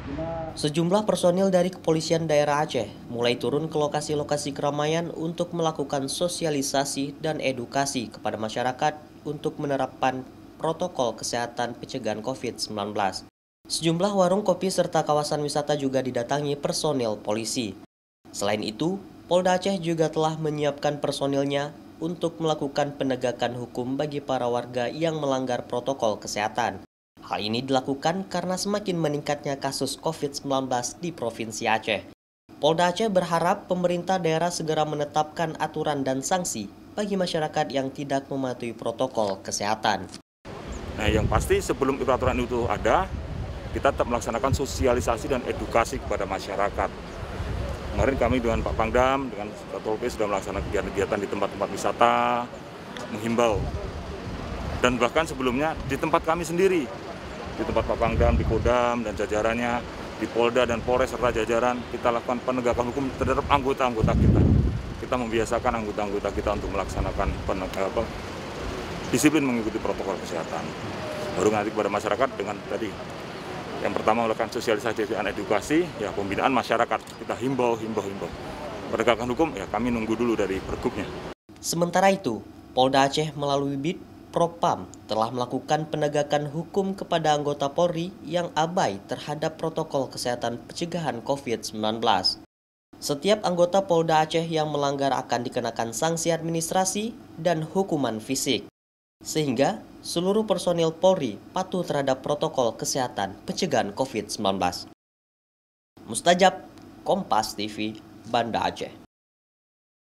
Sejumlah personil dari Kepolisian Daerah Aceh mulai turun ke lokasi-lokasi keramaian untuk melakukan sosialisasi dan edukasi kepada masyarakat untuk menerapkan protokol kesehatan pencegahan COVID-19. Sejumlah warung kopi serta kawasan wisata juga didatangi personil polisi. Selain itu, Polda Aceh juga telah menyiapkan personilnya untuk melakukan penegakan hukum bagi para warga yang melanggar protokol kesehatan. Hal ini dilakukan karena semakin meningkatnya kasus COVID-19 di Provinsi Aceh. Polda Aceh berharap pemerintah daerah segera menetapkan aturan dan sanksi bagi masyarakat yang tidak mematuhi protokol kesehatan. Nah, yang pasti sebelum peraturan itu ada, kita tetap melaksanakan sosialisasi dan edukasi kepada masyarakat. Kemarin kami dengan Pak Pangdam, dengan Satpol PP sudah melaksanakan kegiatan-kegiatan di tempat-tempat wisata, menghimbau. Dan bahkan sebelumnya di tempat kami sendiri, di tempat Pak Pangdam, di Kodam, dan jajarannya, di Polda dan Polres serta jajaran, kita lakukan penegakan hukum terhadap anggota-anggota kita. Kita membiasakan anggota-anggota kita untuk melaksanakan disiplin mengikuti protokol kesehatan. Baru nanti kepada masyarakat dengan tadi, yang pertama melakukan sosialisasi dan edukasi, ya pembinaan masyarakat, kita himbau. Penegakan hukum, ya kami nunggu dulu dari Pergubnya. Sementara itu, Polda Aceh melalui BID Propam telah melakukan penegakan hukum kepada anggota Polri yang abai terhadap protokol kesehatan pencegahan COVID-19. Setiap anggota Polda Aceh yang melanggar akan dikenakan sanksi administrasi dan hukuman fisik. Sehingga seluruh personil Polri patuh terhadap protokol kesehatan pencegahan COVID-19. Mustajab, Kompas TV, Banda Aceh.